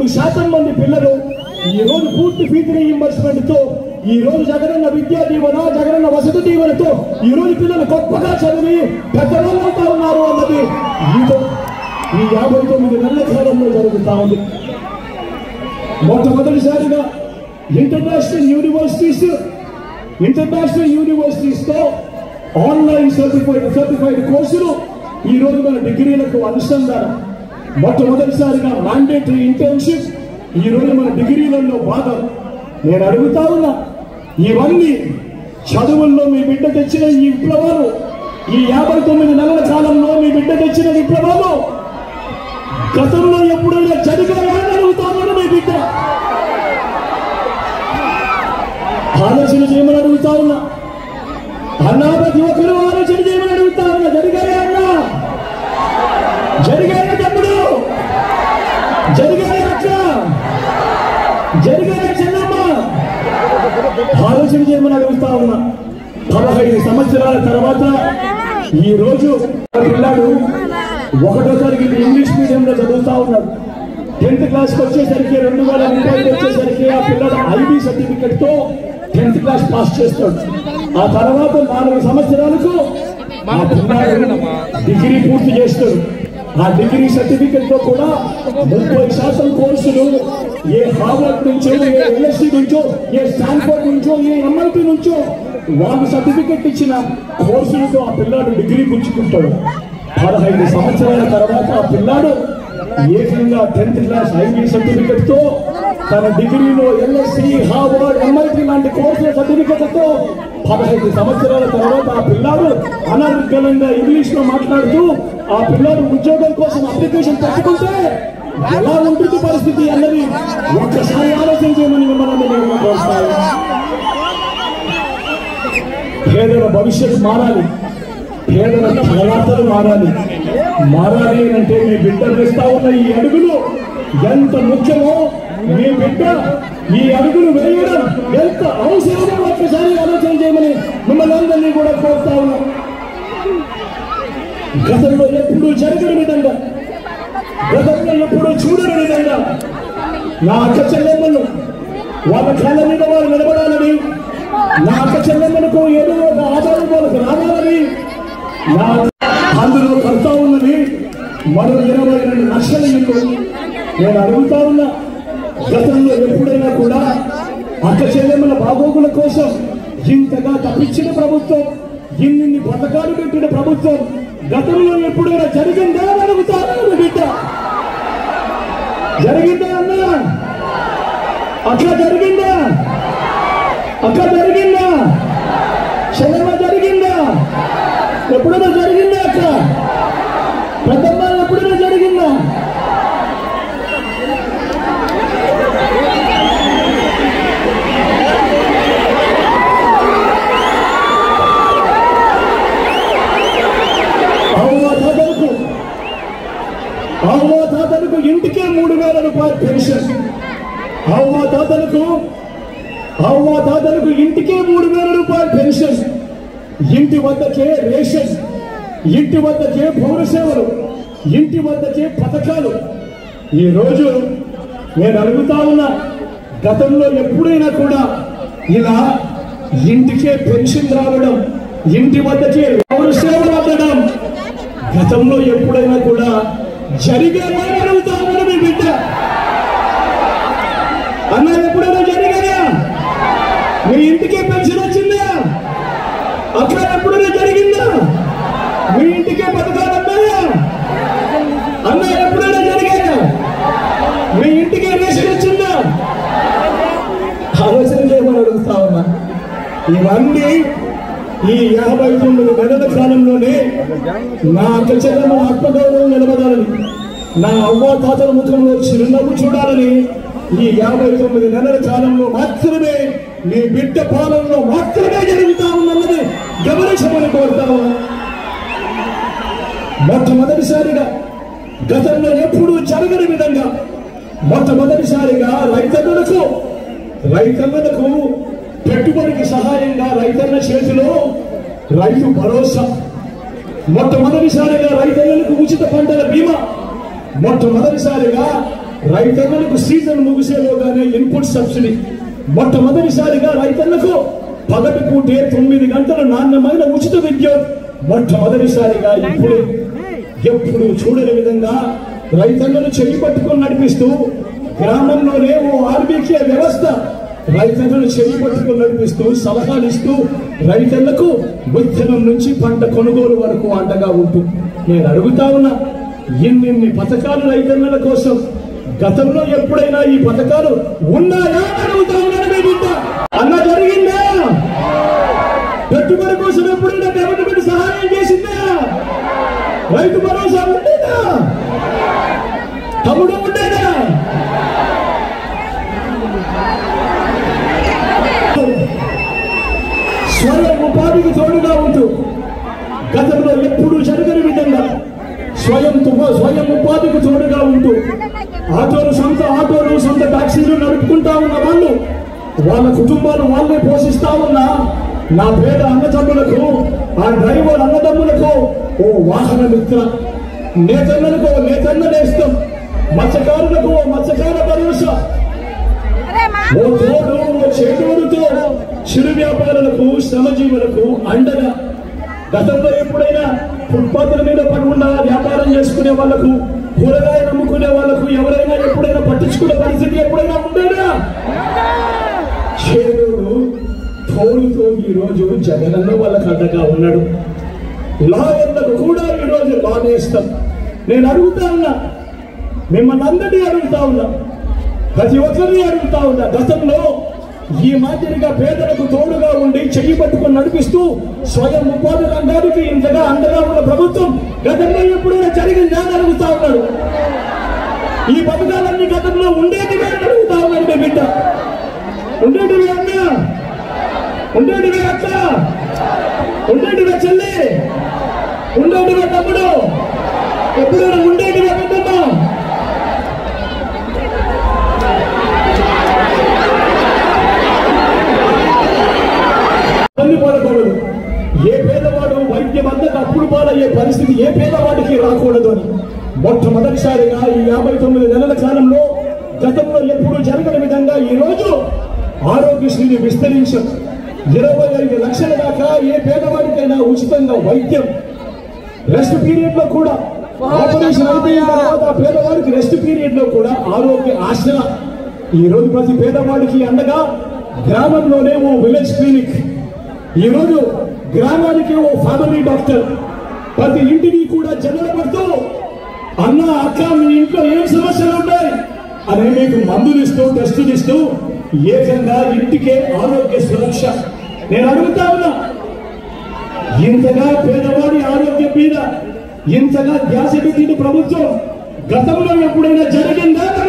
93% మంది పిల్లలు ఈ రోజు పూర్తి ఫీజు రీయింబర్స్మెంట్ తో ఈ రోజు జగనన్న విద్యా దీవెన జగనన్న వసతి దీవెనతో ఈ రోజు పిల్లలు గొప్పగా చదివి పెద్దవాళ్ళవుతా ఉన్నారు అన్నది ఈ 59 నెలల కాలంలో జరుగుతా ఉంది. మొట్టమొదటిసారిగా ఇంటర్నేషనల్ యూనివర్సిటీస్ తో ఆన్లైన్ సర్టిఫైడ్ కోర్సులు ఈ రోజు మన డిగ్రీలకు అనుసంధానం. మొట్టమొదటిసారిగా మ్యాండేటరీ ఇంటర్న్షిప్ ఈ రోజు మన డిగ్రీలలో భాగం. నేను అడుగుతా ఉన్నా, ఇవన్నీ చదువుల్లో మీ బిడ్డ తెచ్చిన ఈ విప్లవాలు, ఈ 59 నెలల కాలంలో మీ బిడ్డ తెచ్చిన విప్లవాలు గతంలో ఎప్పుడైనా జరిగాయని అడుగుతామని మీ బిడ్డ ఆలోచన చేయమని అడుగుతా ఉన్నా. అన్నా ప్రతి ఒక్కరూ ఆలోచన చేయమని అడుగుతా ఉన్నా. జరిగాయా అన్నా? జరిగాయా తమ్ముడు? జరిగాయా అక్క? జరిగాయా చెల్లమ్మ? ఆలోచన చేయమని అడుగుతా ఉన్నా. 15 సంవత్సరాల తర్వాత ఈ రోజు పిల్లాడు 1వ తరగతి ఇంగ్లీష్ మీడియంలో చదువుతా ఉన్నాడు. 10th క్లాస్కి వచ్చేసరికి 2030 వచ్చేసరికి ఆ పిల్లడు ఐబీ సర్టిఫికెట్ తో 10th క్లాస్ పాస్ చేస్తాడు. ఆ తర్వాత 4 సంవత్సరాలకు ఆ పిల్లాడు డిగ్రీ పూర్తి చేస్తాడు. ఆ డిగ్రీ సర్టిఫికెట్ తో కూడా 30% కోర్సులు ఏ హార్వర్డ్ నుంచో, ఏ ఎల్ఎస్సి నుంచో, ఏ స్టాన్ఫోర్డ్ నుంచో, ఏ ఎంఐటి నుంచో వాళ్ళు సర్టిఫికెట్ ఇచ్చిన కోర్సులతో ఆ పిల్లాడు డిగ్రీ పుచ్చుకుంటాడు. 15 సంవత్సరాల తర్వాత ఆ పిల్లాడు ఏకంగా 10th క్లాస్ ఐబీ సర్టిఫికెట్ తో తన డిగ్రీలో ఎల్ఎస్సి, హార్వర్డ్, ఎంఐటి లాంటి కోర్సుల సర్టిఫికెట్లతో 15 సంవత్సరాల తర్వాత ఆ పిల్లాడు అనర్గళంగా ఇంగ్లీష్ లో మాట్లాడుతూ ఆ పిల్లాడు ఉద్యోగం కోసం అప్లికేషన్ పెట్టుకుంటే ఎలా ఉంటుంది పరిస్థితి అన్నది ఒక్కసారి ఆలోచన చేయమని మిమ్మల్ని నేను కోరుతాను. పేదల భవిష్యత్తు మారాలి, పేదల తలరాతలు మారాలి అంటే మీ బిడ్డ వేస్తా ఉన్న ఈ అడుగులు ఎంత ముఖ్యమో, మీ బిడ్డ ఈ అడుగులు వేయడం ఎంత అవసరమో ఒక్కసారి ఆలోచన చేయమని మిమ్మల్ని అందరినీ కూడా కోరుతా ఉన్నాం. గతంలో ఎప్పుడూ జరగని విధంగా, గతంలో ఎప్పుడూ చూడని విధంగా నా అక్క చెల్లెమ్మలు వాళ్ళ కాళ్ళ మీద వాళ్ళు నిలబడాలని, నా అక్క చెల్లెమ్మలకు ఏదో ఒక ఆధారం వాళ్ళకు రావాలని అందులో కడతా ఉన్నది మరో 22 లక్షల ఇల్లు. నేను అడుగుతా ఉన్నా, గతంలో ఎప్పుడైనా కూడా అక్క చెల్లెమ్మల బాగోగుల కోసం ఇంతగా తప్పించిన ప్రభుత్వం, ఇన్ని పథకాలు పెట్టిన ప్రభుత్వం గతంలో ఎప్పుడైనా జరిగిందా అని అడుగుతాను బిడ్డ. జరిగిందా అన్నా? అక్క జరిగిందా? అక్క జరిగిందా? చెల్లెమ్మ జరిగిందా? ఎప్పుడైనా జరిగిందా? అక్క పెద్దమ్మ ఎప్పుడైనా జరిగిందా? అవ్వ తాతలకు ఇంటికే 3000 రూపాయలు పెన్షన్. అవ్వ తాతలకు ఇంటికే 3000 రూపాయలు పెన్షన్. ఇంటి వద్దకే రేషన్, ఇంటి వద్దకే పౌర సేవలు, ఇంటి వద్దకే పథకాలు. ఈ రోజు నేను అడుగుతా ఉన్నా, గతంలో ఎప్పుడైనా కూడా ఇలా ఇంటికే పెన్షన్ రావడం, ఇంటి వద్దకే పౌర సేవలు అందడం గతంలో ఎప్పుడైనా కూడా జరిగాయని అడుగుతా ఉన్నా మీ బిడ్డ. అన్న ఎప్పుడైనా జరిగాయా? మీ ఇంటికే పెన్షన్ వచ్చిందా? అక్కడ ఎప్పుడైనా జరిగిందా? మీ ఇంటికే పథకాలు అన్నాయా? అన్న ఎప్పుడైనా జరిగాయా? మీ ఇంటికే రేషన్ వచ్చిందా? ఆలోచన చేయమని అడుగుతా ఉన్నా. ఇవన్నీ ఈ 59 నెలల కాలంలోనే నా అక్క చెల్లెమ్మ ఆత్మగౌరవం నిలబడాలని, నా అవ్వ తాతల ముఖంలో చిరునవ్వు చూడాలని ఈ 59 నెలల కాలంలో మాత్రమే, మీ బిడ్డ పాలనలో మాత్రమే జరుగుతా ఉన్నది గమనించమని కోరుతాను. మొట్టమొదటిసారిగా గతంలో ఎప్పుడూ జరగని విధంగా మొట్టమొదటిసారిగా రైతన్నలకు పెట్టుబడికి సహాయంగా రైతన్న చేతిలో రైతు భరోసా, మొట్టమొదటిసారిగా రైతన్నలకు ఉచిత పంటల బీమా, మొట్టమొదటిసారిగా రైతన్నలకు సీజన్ ముగిసేలోగానే ఇన్పుట్ సబ్సిడీ మొట్టమొదటిసారిగా రైతన్నకు పగటి పూటే 9 గంటల నాణ్యమైన ఉచిత విద్యుత్ మొట్టమొదటిసారిగా ఎప్పుడు చూడని విధంగా రైతన్నలు చెయ్యి పట్టుకొని నడిపిస్తూ గ్రామంలోనే ఓ ఆర్బీకే వ్యవస్థ రైతన్నలు చెయ్యి పట్టుకొని నడిపిస్తూ సలహాలు ఇస్తూ రైతన్నలకు విత్తనం నుంచి పంట కొనుగోలు వరకు అండగా ఉంటుంది. నేను అడుగుతా ఉన్నా, ఇన్ని పథకాలు రైతన్నల కోసం గతంలో ఎప్పుడైనా ఈ పథకాలు ఉన్నాయా అడుగుతా ఉన్నాను. మీ బిడ్డ అన్న జరిగిందా? పెట్టుబడి కోసం ఎప్పుడైనా గవర్నమెంట్ సహాయం చేసిందా? రైతు భరోసా ఉండేదా? తమ్ముడు ఉండేదా? స్వయం ఉపాధికి తోడుగా ఉంటూ గతంలో ఎప్పుడూ జరగని విధంగా స్వయం ఉపాధికి తోడుగా ఉంటూ ఆటోలు సొంత టాక్సీలు నడుపుకుంటా ఉన్న వాళ్ళు వాళ్ళ కుటుంబాలు వాళ్ళే పోషిస్తా ఉన్నా నా పేద అన్నదమ్ములకు, ఆ డ్రైవర్ అన్నదమ్ములకు ఓ వాహన మిత్ర, నేతన్నలకు ఓ నేతన్న నేస్తం, మత్స్యకారులకు ఓ మత్స్యకార భరోసా, ఓ తోడు ఓ చేటూరుతో చిరు వ్యాపారులకు శ్రమజీవులకు అండగా. గతంలో ఎప్పుడైనా ఫుట్పాత్ల మీద పడకుండా వ్యాపారం చేసుకునే వాళ్లకు, కూరగాయలు అమ్ముకునే వాళ్లకు ఎవరైనా ఎప్పుడైనా పట్టించుకునే పరిస్థితి ఎప్పుడైనా ఉండేనా? చేదోడు తోడుతో ఈరోజు జగనన్న వాళ్ళకు అండగా ఉన్నాడు. లాయర్లకు కూడా ఈరోజు బాధేస్తాం. నేను అడుగుతా ఉన్నా, మిమ్మల్ని అందరినీ అడుగుతా ఉన్నా, ప్రతి ఒక్కరిని అడుగుతా ఉన్నా, గతంలో ఈ మాదిరిగా పేదలకు తోడుగా ఉండి చెయ్యి పట్టుకొని నడిపిస్తూ స్వయం ఉపాధి రంగానికి ఇంతగా అండగా ఉన్న ప్రభుత్వం గతంలో ఎప్పుడైనా జరిగిందా అని అడుగుతా ఉన్నాడు. ఈ పథకాలన్నీ గతంలో ఉండేటివే అని అడుగుతా ఉన్నాడు. మీ బిడ్డ ఉండేటివే అన్న, ఉండేటివే అక్క, ఉండేటివే చెల్లి, ఉండేటివే తమ్ముడు, ఎప్పుడైనా ఉండేటివే పెద్దమ్మా. పడకూడదు. ఏ పేదవాడు వైద్యం అందక అప్పుడు పాలయ్యే పరిస్థితి ఏ పేదవాడికి రాకూడదు అని మొట్టమొదటిసారిగా ఈ 59 నెలల కాలంలో గతంలో ఎప్పుడు జరగని విధంగా ఈ రోజు ఆరోగ్యశ్రీని విస్తరించాం. 25 లక్షల దాకా ఏ పేదవాడికైనా ఉచితంగా వైద్యం, రెస్ట్ పీరియడ్ లో కూడా ఆపరేషన్ అయిపోయిన తర్వాత పేదవాడికి రెస్ట్ పీరియడ్ లో కూడా ఆరోగ్య ఆశ్రయ. ఈ రోజు ప్రతి పేదవాడికి అండగా గ్రామంలోనే ఓ విలేజ్ క్లినిక్, ఈ రోజు గ్రామానికి ఓ ఫ్యామిలీ డాక్టర్, ప్రతి ఇంటికి కూడా జల్లెడ పడుతూ అన్న అక్క మీ ఇంట్లో ఏం సమస్యలు ఉన్నాయి అని మీకు మందులు ఇస్తూ టెస్టులు ఇస్తూ ఏకంగా ఇంటికే ఆరోగ్య సురక్ష. నేను అడుగుతా ఉన్నా, ఇంతగా పేదవాడి ఆరోగ్యం మీద ఇంతగా ధ్యాస పెట్టిన ప్రభుత్వం గతంలో ఎప్పుడైనా జరిగిందా?